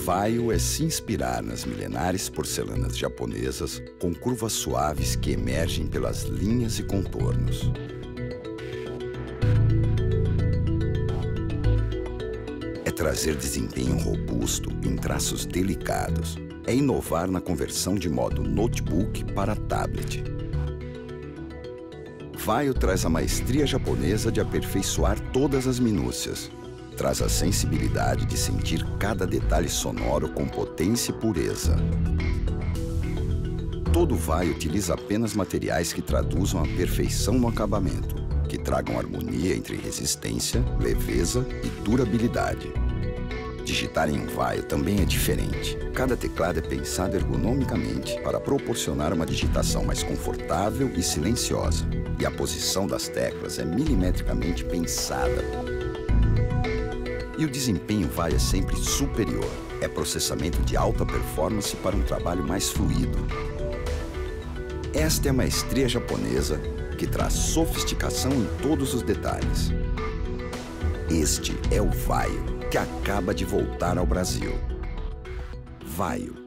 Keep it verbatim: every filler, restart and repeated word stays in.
Vaio é se inspirar nas milenares porcelanas japonesas com curvas suaves que emergem pelas linhas e contornos. É trazer desempenho robusto em traços delicados. É inovar na conversão de modo notebook para tablet. Vaio traz a maestria japonesa de aperfeiçoar todas as minúcias. Traz a sensibilidade de sentir cada detalhe sonoro com potência e pureza. Todo Vaio utiliza apenas materiais que traduzam a perfeição no acabamento, que tragam harmonia entre resistência, leveza e durabilidade. Digitar em um Vaio também é diferente. Cada teclado é pensado ergonomicamente para proporcionar uma digitação mais confortável e silenciosa. E a posição das teclas é milimetricamente pensada. E o desempenho Vaio é sempre superior. É processamento de alta performance para um trabalho mais fluido. Esta é a maestria japonesa que traz sofisticação em todos os detalhes. Este é o Vaio, que acaba de voltar ao Brasil. Vaio.